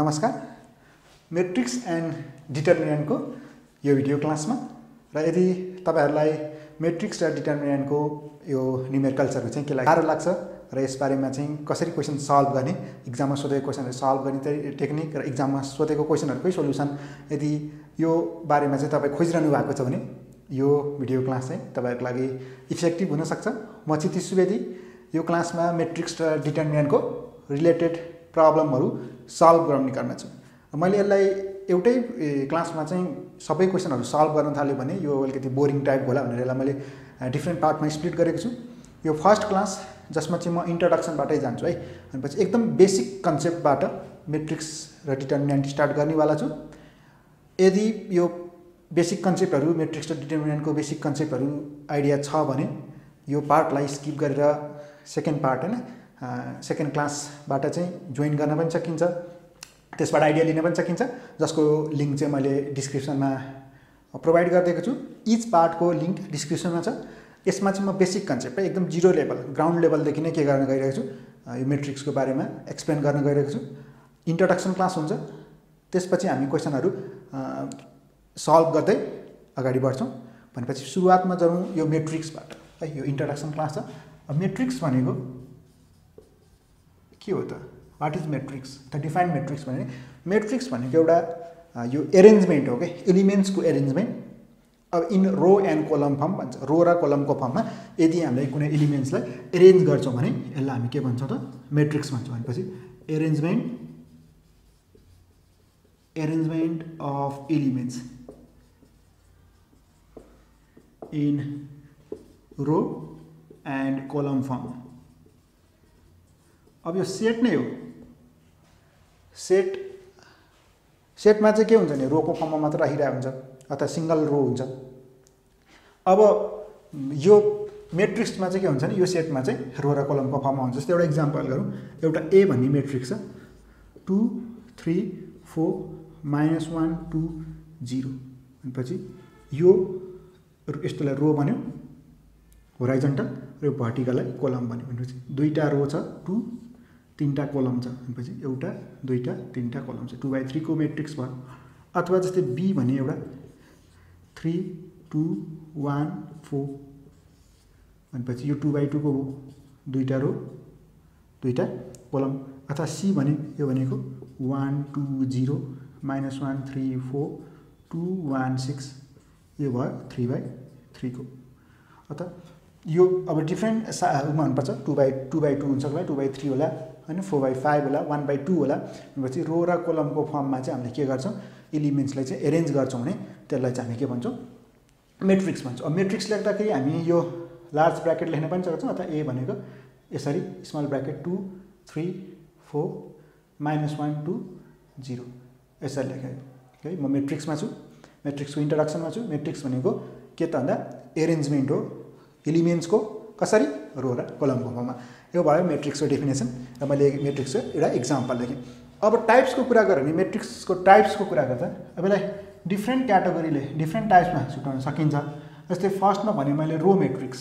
नमस्कार। Matrix and determinant को यो भिडियो क्लासमा र यदि तपाईहरुलाई मैट्रिक्स र डिटर्मिनेन्ट को यो न्युमेरिकल्सहरु चाहिँ केलाई गाह्रो लाग्छ र यस बारेमा चाहिँ कसरी क्वेशन सल्भ गर्ने, एक्जाममा सोधेको क्वेशनहरु सल्भ गर्ने टेक्निक र एक्जाममा सोधेको क्वेशनहरुकै सोलुसन यदि यो बारेमा चाहिँ तपाई खोजिरहनु भएको छ भने यो भिडियो क्लास चाहिँ तपाईहरुको लागि इफेक्टिभ हुन सक्छ। म चिति सुवेदी यो क्लासमा मैट्रिक्स र डिटर्मिनेन्ट को रिलेटेड प्रब्लमहरु सल्भ गराउने क्रममा छु। मैले यसलाई एउटै क्लासमा चाहिँ सबै क्वेशनहरु सल्भ गर्न थाल्यो भने यो अलिकति बोरिङ टाइप होला भनेर यसलाई मैले डिफरेन्ट पार्टमा स्प्लिट गरेको छु। यो फर्स्ट क्लास जसमा चाहिँ म इन्ट्रोडक्सनबाटै जान्छु है, अनि पछि एकदम बेसिक कन्सेप्टबाट मैट्रिक्स र डिटर्मिनेन्ट स्टार्ट गर्नेवाला छु। यदि यो बेसिक कन्सेप्टहरु मैट्रिक्स र डिटर्मिनेन्टको बेसिक कन्सेप्टहरु आइडिया छ भने यो पार्टलाई स्किप गरेर सेकेन्ड पार्ट हैन सेकेन्ड क्लासबाट चाहिँ जोइन गर्न पनि सकिन्छ, त्यसबाट आइडिया लिन पनि सकिन्छ, जसको लिंक चाहिँ मैले डिस्क्रिप्सनमा प्रोभाइड गरिदिएको छु। इच पार्टको लिंक डिस्क्रिप्सनमा छ। यसमा चाहिँ म बेसिक कन्सेप्ट एकदम जिरो लेभल ग्राउन्ड लेभलदेखि नै के गर्न गइरहेको छु, यो मैट्रिक्सको बारेमा एक्सप्लेन गर्न गइरहेको छु। इन्ट्रोडक्सन क्लास हुन्छ, त्यसपछि हामी क्वेशनहरु सल्भ गर्दै अगाडि बढ्छौं। भनेपछि सुरुवातमा जाउँ यो मैट्रिक्सबाट है। यो इन्ट्रोडक्सन क्लास छ। अब मैट्रिक्स भनेको के हो त? What is matrix? The define matrix भने मैट्रिक्स भनेको एउटा यो अरेन्जमेन्ट हो के, एलिमेन्ट्स को अरेन्जमेन्ट। अब in row and column form भन्छ। रो र कलमको फर्ममा यदि हामीले कुनै एलिमेन्ट्सलाई अरेन्ज गर्छौं भने यसलाई हामी के भन्छौं त? मैट्रिक्स भन्छौं। भनेपछि arrangement of elements in row and column form. अब यो सेट नै हो। सेटमा चाहिँ के हुन्छ नि, रोको फर्ममा मात्र राखिरहेको हुन्छ अथवा सिंगल रो हुन्छ। अब यो मैट्रिक्समा चाहिँ के हुन्छ नि, यो सेटमा चाहिँ रो र कलमको फर्ममा हुन्छ। जस्तै एउटा इक्जाम्पल गरौँ। एउटा ए भन्ने मैट्रिक्स छ, 2 3 4 -1 2 0। अनि यो यस्तोलाई रो भन्यो होराइजन्टल, र यो भर्टिकललाई कलम भन्यो। भनेपछि दुईटा रो छ 2, तीनटा कलम छ, अनि एउटा दुईटा तीनटा कलम छ, 2/3 को मैट्रिक्स भयो। अथवा जस्तै बी भने एउटा 3 2 1 4, अनि यो 2/2 को दुईटा रो दुईटा कलम। अथवा सी भने यो भनेको 1 2 0 -1 3 4 2 1 6, यो भयो 3/3 को। अथवा यो अब डिफरेन्ट उमा हुनुपर्छ। 2/2 हुन्छ होला, 2/3 होला, हैन 4/5 होला, 1/2 होला। भनेपछि रो र कलमको फर्ममा चाहिँ हामीले के गर्छौं, एलिमेन्ट्सलाई चाहिँ अरेन्ज गर्छौं भने त्यसलाई चाहिँ हामी के भन्छौं, मैट्रिक्स भन्छौं। अब मैट्रिक्स लेख्दाखेरि हामी यो लार्ज ब्र्याकेट लेख्न पनि सक्छौं, अथवा ए भनेको यसरी स्मल ब्र्याकेट 2 3 4 -1 2 0 यसरी लेखेको है। म मैट्रिक्समा छु, मैट्रिक्सको इन्ट्रोडक्सनमा छु। मैट्रिक्स भनेको के त भन्दा अरेन्जमेन्ट हो एलिमेन्ट्स को, कसरी? रो र कलमको फर्ममा। यो भयो मैट्रिक्सको डेफिनेसन र मैले मैट्रिक्सको एउटा एक्जाम्पल लेखेँ। अब टाइप्सको कुरा गऱ्यो भने मैट्रिक्सको टाइप्सको कुरा गर्दा अब यसलाई डिफरेन्ट क्याटेगोरीले डिफरेन्ट टाइप्समा छुट्याउन सकिन्छ। जस्तै फर्स्टमा भने मैले रो मैट्रिक्स।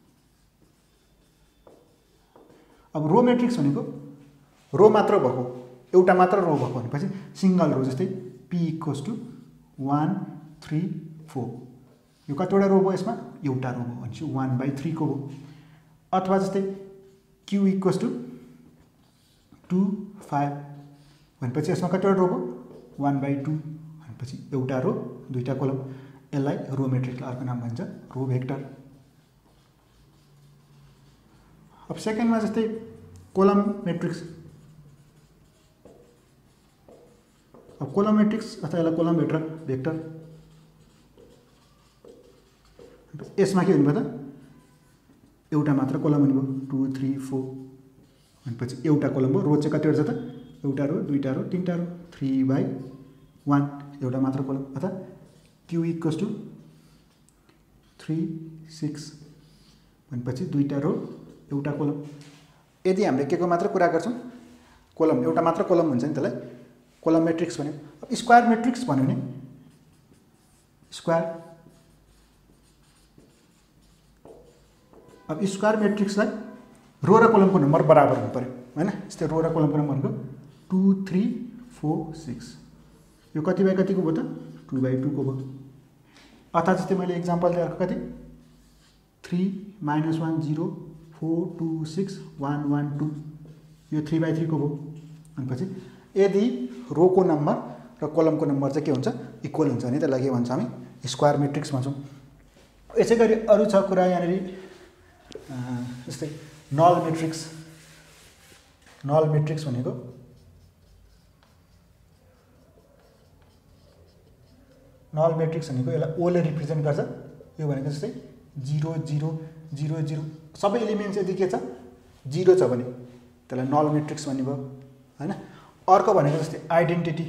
अब रो मैट्रिक्स भनेको रो मात्र भएको, एउटा मात्र रो भएको भनेपछि सिंगल रो। जस्तै p = 1 3 4, यो कतिवटा रो भयो? यसमा एउटा रो भयो भनेपछि 1/3 को भयो। अथवा जस्तै q = 2 5 भनेपछि यसमा कतिवटा रो भयो? 1/2 भनेपछि एउटा रो दुईटा कलम। यसलाई रो मैट्रिक्सको अर्को नाम भन्छ रो भेक्टर। अब सेकेन्डमा जस्तै कलम मैट्रिक्स। अब कलम मैट्रिक्स अथवा यसलाई कलम भेक्टर। यसमा के हुनु भयो त? एउटा मात्र कलम हुनु भयो, 2 3 4 भनेपछि एउटा कलम भयो। रो चाहिँ कतिवटा छ त? एउटा रो दुईटा रो तीनटा रो, 3/1 एउटा मात्र कलम। अथवा q = 3 6 भनेपछि दुईटा रो एउटा कलम। यदि हामीले के को मात्र कुरा गर्छौं, कलम एउटा मात्र कलम हुन्छ नि, त्यसलाई कलम मैट्रिक्स भन्यो। अब स्क्वायर मैट्रिक्स भन्यो भने स्क्वायर। अब स्क्वायर मैट्रिक्सलाई रो र कलमको नम्बर बराबर हुनु पर्यो हैन। यस्तै रो र कलमको नम्बर भनेको 2 3 4 6 यो कति बाई कतिको भयो त 2/2 को भयो। अथवा जस्तै मैले एक्जाम्पल दिए अर्को कति 3 - 1 0 4 2 6 1 1 2 यो 3/3 को भयो। अनि पछि यदि रोको नम्बर र कलमको नम्बर चाहिँ के हुन्छ इक्वल हुन्छ भने त्यसलाई के भन्छ हामी स्क्वायर म्याट्रिक्स भन्छौँ। यसै गरी अरू छ कुरा यहाँनिर जस्तै नल म्याट्रिक्स। नल म्याट्रिक्स भनेको यसलाई ओले रिप्रेजेन्ट गर्छ। यो भनेको जस्तै 0 0 0 0 सबै एलिमेन्ट्स यदि के छ 0 छ भने त्यसलाई नल म्याट्रिक्स भन्ने भयो हैन। अर्को भनेको जस्तै आइडेन्टिटी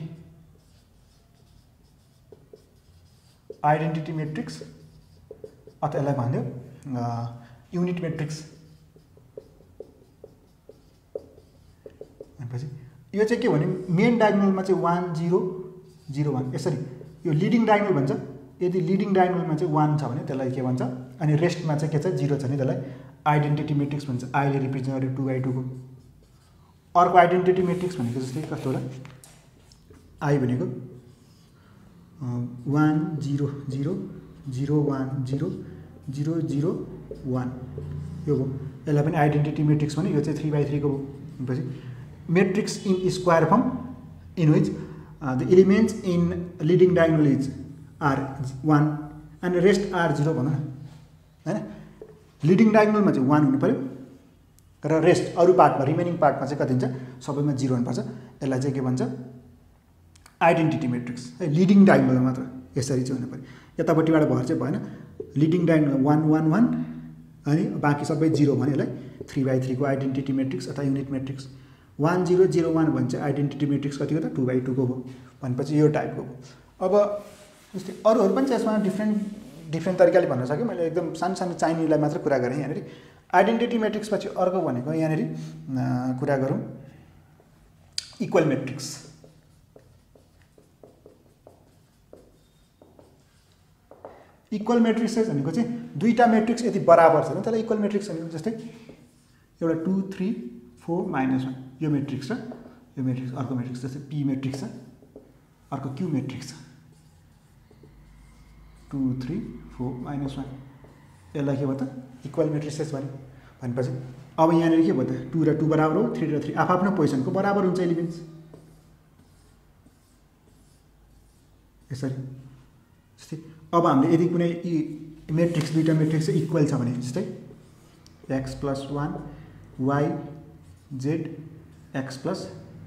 म्याट्रिक्स अथवा यसलाई भन्यो युनिट म्याट्रिक्स। भनेपछि यो चाहिँ के भने मेन डायगोनलमा चाहिँ 1 0 0 1 यसरी यो लिडिङ डायगोनल भन्छ। यदि लिडिङ डायगोनलमा चाहिँ 1 छ भने त्यसलाई के भन्छ अनि रेस्टमा चाहिँ के छ 0 छ भने त्यसलाई आइडेन्टिटी म्याट्रिक्स भन्छ। आईले रिप्रेजेन्ट गर्यो 2/2 को। अर्को आइडेन्टिटी म्याट्रिक्स भनेको जस्तै कस्तो होला आई भनेको 1 0 0 0 1 0 0 0 1 यो भयो। यसलाई पनि आइडेन्टिटी म्याट्रिक्स भने यो चाहिँ 3/3 को भयो। पछि matrix in square form in which the elements in leading diagonal is are 1 and rest are 0 भनौँ न हैन। लिडिङ डायगोनलमा चाहिँ 1 हुनु पर्यो र रेस्ट अरू पार्टमा रिमेनिङ पार्टमा चाहिँ कति हुन्छ सबैमा 0 हुनुपर्छ। यसलाई चाहिँ के भन्छ आइडेन्टिटी म्याट्रिक्स है। लिडिङ डायगोनलमा मात्र यसरी चाहिँ हुनु पर्यो। यतापट्टिबाट भर चाहिँ भएन। लिडिङ डायगोनल 1 1 1 अनि बाँकी सबै 0 भने यसलाई 3/3 को आइडेन्टिटी म्याट्रिक्स अथवा युनिट म्याट्रिक्स। 1 0 0 1 भने चाहिँ आइडेन्टिटी म्याट्रिक्स कतिको त 2/2 को भयो। भनेपछि यो टाइपको भयो। अब जस्तै अरूहरू पनि चाहिँ यसमा डिफ्रेन्ट तरिकाले भन्न सक्यो। मैले एकदम सानो सानो चाहिनेलाई मात्र कुरा गरेँ यहाँनिर। आइडेन्टिटी म्याट्रिक्स पछि अर्को भनेको यहाँनिर कुरा गरौँ इक्वल म्याट्रिक्स। इक्वल म्याट्रिक्स भनेको चाहिँ दुईटा म्याट्रिक्स यदि बराबर छ भने त्यसलाई इक्वल म्याट्रिक्स भनेको। जस्तै एउटा 2 3 4 -1 यो म्याट्रिक्स र यो म्याट्रिक्स अर्को म्याट्रिक्स जस्तै पी म्याट्रिक्स छ अर्को क्यू म्याट्रिक्स छ 2 3 4 -1 यसलाई के भयो त इक्वल म्याट्रिक्सेस भनेपछि अब यहाँनिर के भयो त 2 र 2 बराबर हो 3 र 3 आफ्नो पोजिसनको बराबर हुन्छ एलिमेन्ट्स यसरी। जस्तै अब हामीले यदि कुनै म्याट्रिक्स दुईटा म्याट्रिक्स इक्वल छ भने जस्तै x + 1 y z x plus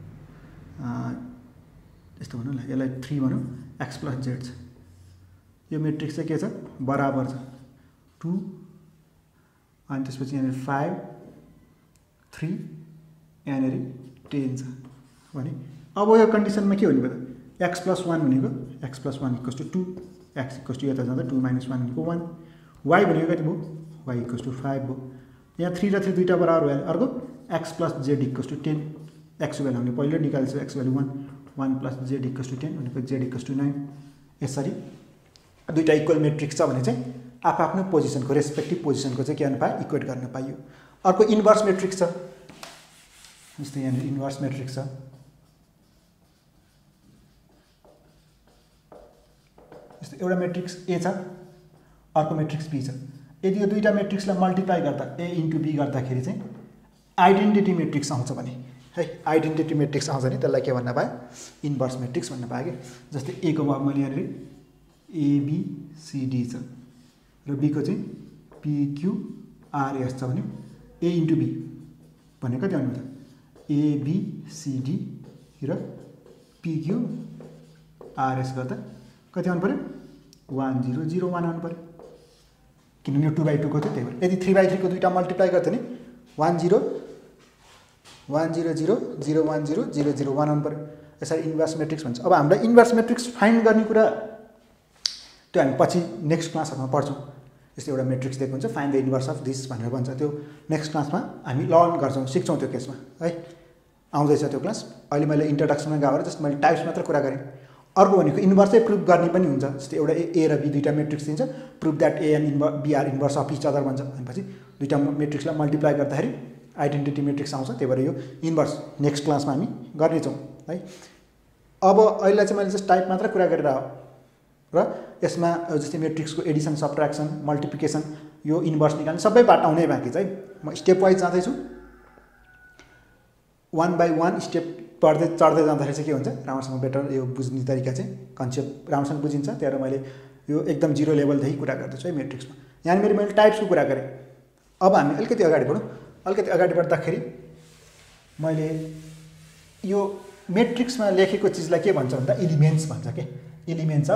यस्तो भनौँ न यसलाई 3 भनौँ x + z छ। यो म्याट्रिक्स चाहिँ के छ बराबर छ 2 अनि त्यसपछि यहाँनिर 5 3 यहाँनिर 10 छ भने अब यो कन्डिसनमा के हुने भयो त x + 1 भनेको x + 1 = 2 x = यता जाँदा 2 - 1 भनेको 1 y भनेको कति भयो y = 5 भयो। यहाँ 3 र 3 दुईटा बराबर भयो अर्को x + z = 10 x भ्यालु हामीले पहिल्यै निकाल्छ x भ्यालु 1 1 + z = 10 भनेको z = 9। यसरी दुईटा इक्वल म्याट्रिक्स छ भने चाहिँ आफ्नो पोजिसनको रेस्पेक्टिभ पोजिसनको चाहिँ के गर्न पायो इक्वेट गर्न पाइयो। अर्को इन्भर्स म्याट्रिक्स छ जस्तै यहाँ इन्भर्स म्याट्रिक्स छ जस्तै एउटा म्याट्रिक्स ए छ अर्को म्याट्रिक्स बी छ। यदि यो दुईटा म्याट्रिक्सलाई मल्टिप्लाई गर्दा ए * बी गर्दाखेरि चाहिँ आइडेन्टिटी म्याट्रिक्स आउँछ भने है आइडेन्टिटी म्याट्रिक्स आउँछ भने त्यसलाई के भन्न पायो इन्भर्स म्याट्रिक्स भन्न पायो कि। जस्तै ए को अब मैले यहाँनिर ABCD छ र बी को चाहिँ PQRS छ भने A * B भनेको कति आउनु त ABCD र PQRS गर्दा कति आउनु पर्यो 1 0 0 1 आउनु पर्यो किनभने यो 2/2 को थियो त्यही भएर। यदि 3/3 को दुईटा मल्टिप्लाई गर्थ्यो नि 1 0 1 0 0 0 1 0 0 0 1 आउनु पर्यो। यसरी इन्भर्स म्याट्रिक्स भन्छ। अब हामीलाई इन्भर्स म्याट्रिक्स फाइन्ड गर्ने कुरा त्यो हामी पछि नेक्स्ट क्लासहरुमा पढ्छौँ। यस्तो एउटा म्याट्रिक्स दिएको हुन्छ find the inverse of this भनेर भन्छ। त्यो नेक्स्ट क्लासमा हामी लर्न गर्छौँ सिक्छौँ त्यो केसमा है आउँदैछ त्यो क्लास। अहिले मैले इन्ट्रोडक्सनमा गएर जस्ट मैले टाइप्स मात्र कुरा गरेँ। अर्को भनेको इन्भर्सै प्रुफ गर्ने पनि हुन्छ। जस्तै एउटा ए र बी दुईटा म्याट्रिक्स दिन्छ proof that A and B are inverse of each other भन्छ। भनेपछि दुईटा म्याट्रिक्सलाई मल्टिप्लाई गर्दाखेरि आइडेन्टिटी म्याट्रिक्स आउँछ। त्यही भएर यो इन्भर्स नेक्स्ट क्लासमा हामी गर्नेछौँ है। अब अहिले चाहिँ मैले जस्ट टाइप मात्र कुरा गरेर हो र यसमा जस्तै मेट्रिक्सको एडिसन सब्ट्र्याक्सन मल्टिप्लिकेसन यो इन्भर्स निकाल्ने सबै पार्ट आउनै बाँकी चाहिँ म स्टेप वाइज जाँदैछु 1 बाई 1 स्टेप पढ्दै चढ्दै जाँदाखेरि चाहिँ के हुन्छ राम्रोसँग बेटर यो बुझ्ने तरिका चाहिँ कन्सेप्ट राम्रोसँग बुझिन्छ त्यही मैले यो एकदम जिरो लेभलदेखि कुरा गर्दैछु है मेट्रिक्समा। यहाँनिर मैले टाइप्सको कुरा गरेँ। अब हामी अलिकति अगाडि बढौँ। अलिकति अगाडि बढ्दाखेरि मैले यो मेट्रिक्समा लेखेको चिजलाई के भन्छ भन्दा एलिमेन्ट्स भन्छ के एलिमेन्ट्स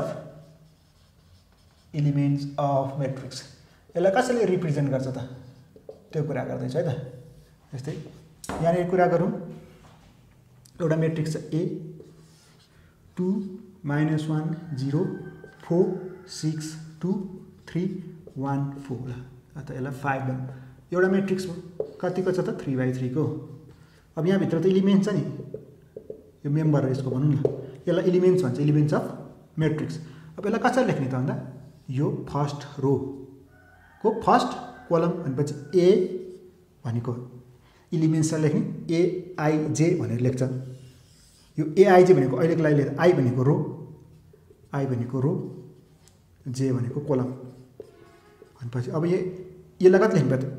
अफ मेट्रिक्स। यसलाई कसैले रिप्रेजेन्ट गर्छ त त्यो कुरा गर्दैछु है त। जस्तै यहाँनिर कुरा गरौँ एउटा मेट्रिक्स छ A 2 -1 0 4 6 2 3 1 4 ल अथवा यसलाई 5 भनौँ। एउटा मेट्रिक्स हो कतिको छ त 3/3 को। अब यहाँभित्र त एलिमेन्ट छ नि यो मेम्बर यसको भनौँ न यसलाई एलिमेन्ट्स भन्छ एलिमेन्ट्स अफ मेट्रिक्स। अब यसलाई कसरी लेख्ने त भन्दा यो फर्स्ट रो को फर्स्ट कलम भनेपछि A भनेको एलिमेन्ट्सलाई लेख्ने AIJ भनेर लेख्छ। यो AIJ भनेको अहिलेको लागि I भनेको रो J भनेको कलम भनेपछि अब यसलाई कति लेख्नु पर्छ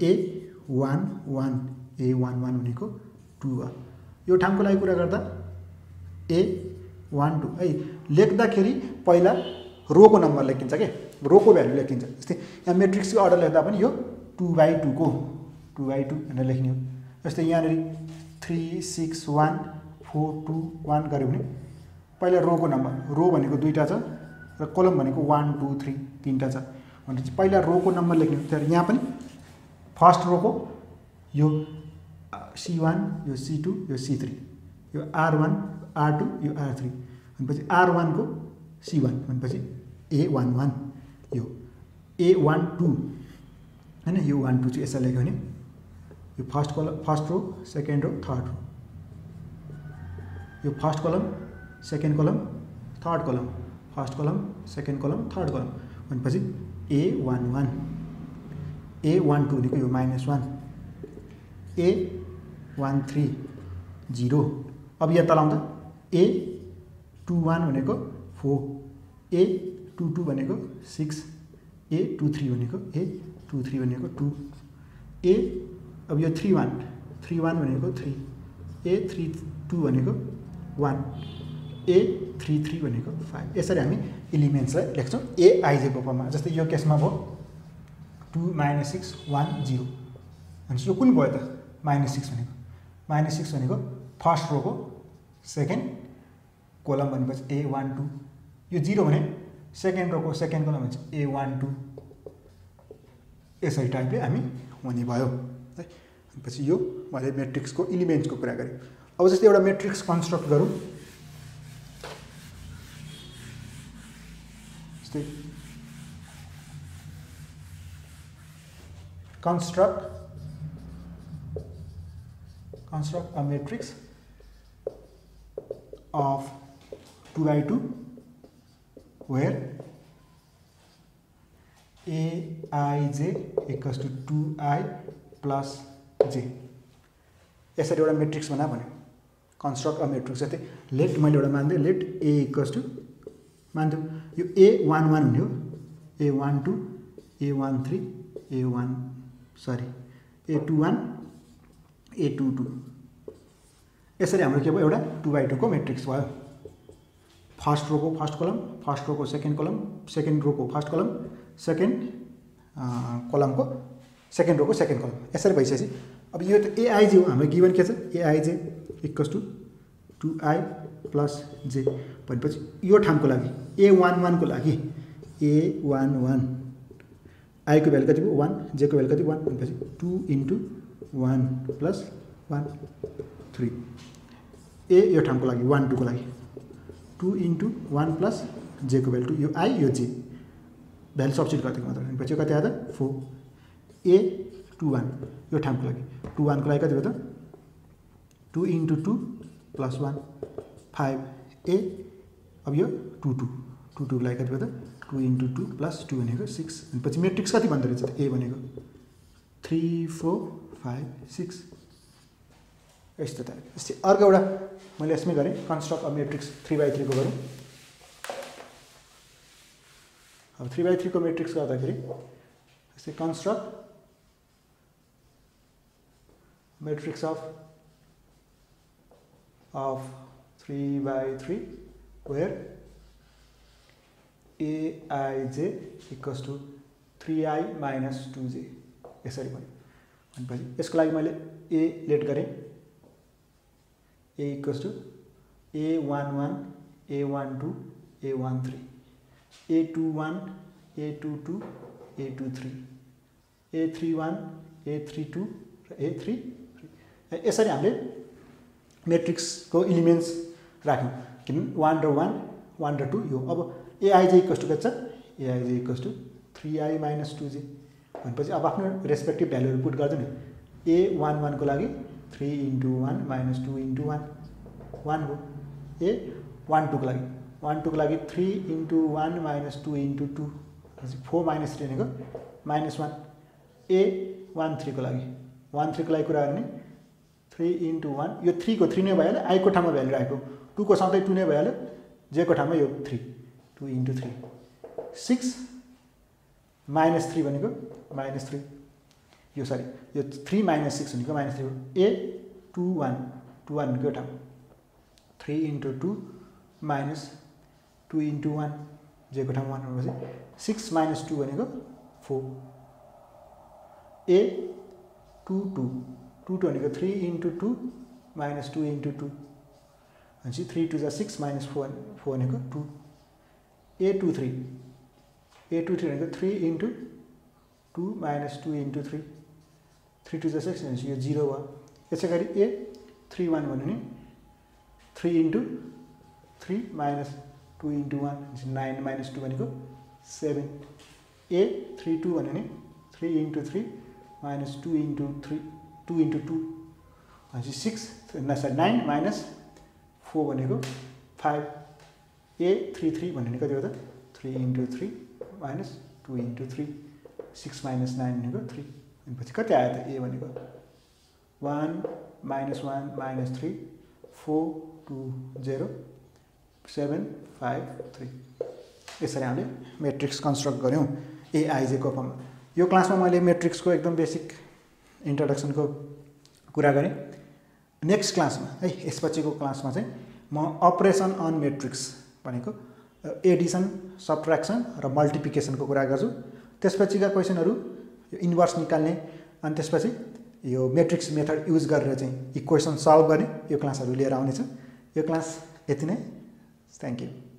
A11 भनेको 2 हो। यो ठाउँको लागि कुरा गर्दा A12 है लेख्दाखेरि पहिला रोको नम्बर लेखिन्छ के रोको भ्यालु लेखिन्छ। जस्तै यहाँ मेट्रिक्सको अर्डर लेख्दा पनि यो 2/2 को 2/2 भनेर लेख्ने हो। जस्तै यहाँनिर 3 6 1 4 2 1 गऱ्यो भने पहिला रोको नम्बर रो भनेको दुईटा छ र कलम भनेको 1 2 3 तीनटा छ भनेपछि पहिला रोको नम्बर लेख्ने हो। तर यहाँ पनि फर्स्ट रोको यो C1 यो C2 यो C3 यो R1 R2 यो R3 भनेपछि R1 को C1 भनेपछि A11 यो A12 हैन यो 1 2 चाहिँ यसलाई लेख्यो भने यो first row second row third row यो फर्स्ट कलम सेकेन्ड कलम थर्ड कलम फर्स्ट कलम सेकेन्ड कलम थर्ड कलम भनेपछि A11 A12 भनेको यो -1 A13 0 अब यहाँ तलाउँदा A21 भनेको 4 A22 भनेको 6 A23 भनेको 2 A अब यो 31 भनेको 3 A32 भनेको 1 A33 भनेको 5 यसरी हामी एलिमेन्ट्सलाई लेख्छौँ AIJ को फर्ममा। जस्तै यो केसमा भयो 2 -6 1 0 भनेपछि यो कुन भयो त -6 भनेको फर्स्ट रोको सेकेन्ड कलम भनेपछि A12 यो 0 भने सेकेन्ड रोको सेकेन्ड कलम भनेपछि A12 यसरी टाइपले हामी हुने भयो है। भनेपछि यो मैले मेट्रिक्सको एलिमेन्ट्सको कुरा गरेँ। अब जस्तै एउटा मेट्रिक्स कन्स्ट्रक्ट गरौँ। जस्तै construct a matrix of 2/2 where Aij equals to 2I plus j। यसरी एउटा मेट्रिक्स बना भने कन्स्ट्रक्ट अ मेट्रिक्स जस्तै लेट मैले एउटा मान्दै लेट A इक्वल्स टु मान्थ्यो यो A11 हुने हो A12 A13 A21 A22 यसरी हाम्रो के भयो एउटा 2/2 को मेट्रिक्स भयो। फर्स्ट रोको फर्स्ट कलम फर्स्ट रोको सेकेन्ड कलम सेकेन्ड रोको फर्स्ट कलम सेकेन्ड कलमको सेकेन्ड रोको सेकेन्ड कलम यसरी भइसकेपछि अब यो त AIJ हो हाम्रो गिभन के छ AIJ equals to 2I plus j भनेपछि यो ठाउँको लागि A11 को लागि A11 I को भ्यालु कति भयो 1 j को भ्यालु कति 1 भनेपछि 2 × 1 प्लस 1 3 A यो ठाउँको लागि 1 2 को लागि 2 × 1 प्लस j को भ्यालु 2 यो I यो j भ्यालु सब्स्टिट्युट गरिदिएको मात्र भनेपछि कति आयो त 4 A21 यो ठाउँको लागि 21 को लागि कति भयो त 2 × 2 प्लस 1 5 A अब यो 2 2 को लागि कति भयो त 2 × 2 प्लस 2 भनेको 6 भनेपछि मेट्रिक्स कति भन्दो रहेछ त A भनेको 3 4 5 6 यस्तो त अर्को एउटा मैले यसमै गरेँ कन्स्ट्रक्ट अ म्याट्रिक्स 3/3 को गरौँ। अब 3/3 को म्याट्रिक्स गर्दाखेरि यस्तै construct matrix of 3/3 where aij equals to 3i minus 2j यसरी भयो। भनेपछि यसको लागि मैले a लेट गरेँ a equals to a11 a12 a13 a21 a22 a23 a31 a32 र a33 यसरी हामीले म्याट्रिक्सको एलिमेन्ट्स राख्यौँ किनभने 1 र 1 1 र 2 यो। अब aij इक्वल्स टु के छ aij equals to 3i minus 2j भनेपछि अब आफ्नो रेस्पेक्टिभ भ्यालुहरू पुट गर्छ नि a11 को लागि 3 into 1 minus 2 into 1 1 हो। a12 को लागि 12 को लागि 3 into 1 minus 2 into 2 4 minus 3 भनेको -1 a13 को लागि 13 को लागि कुरा गर्ने 3 into 1 यो 3 को 3 नै भइहाल्यो i को ठाउँमा भ्यालु राखेको 2 को सधैँ 2 नै भइहाल्यो j को ठाउँमा यो 3 2 into 3 6 minus 3 भनेको -3 यो सरी यो 3 minus 6 भनेको -3 हो। a21 21 को ठाउँ 3 into 2 minus 2 into 1 j को ठाउँमा 1 भनेपछि 6 minus 2 भनेको 4 a22 22 भनेको 3 into 2 minus 2 into 2 भनेपछि 3 2 6 minus 4 भनेको 2 a23 भनेको 3 into 2 minus 2 into 3 3 2 6 भनेपछि यो 0 भयो। यसै गरी a31 भन्यो भने 3 into 3 minus 2 into 1 9 minus 2 भनेको 7 a32 भन्यो भने 3 into 3 minus 2 into 3 2 into 2 भनेपछि 9 minus 4 भनेको 5 a33 भन्यो भने कति हो त 3 into 3 minus 2 into 3 6 minus 9 भनेको 3 भनेपछि कति आयो त a भनेको 1 minus 1 minus 3 4 2 0 7 5 3 यसरी हामीले म्याट्रिक्स कन्स्ट्रक्ट गऱ्यौँ aij को फर्ममा। यो क्लासमा मैले म्याट्रिक्सको एकदम बेसिक इन्ट्रोडक्सनको कुरा गरेँ। नेक्स्ट क्लासमा है यसपछिको क्लासमा चाहिँ म अपरेसन अन म्याट्रिक्स भनेको एडिसन सबट्र्याक्सन र मल्टिप्लिकेसनको कुरा गर्छु। त्यसपछिका क्वेसनहरू यो इन्भर्स निकाल्ने अनि त्यसपछि यो म्याट्रिक्स मेथड युज गरेर चाहिँ इक्वेसन सल्भ गर्ने यो क्लासहरू लिएर आउनेछु। यो क्लास यति नै। Thank you.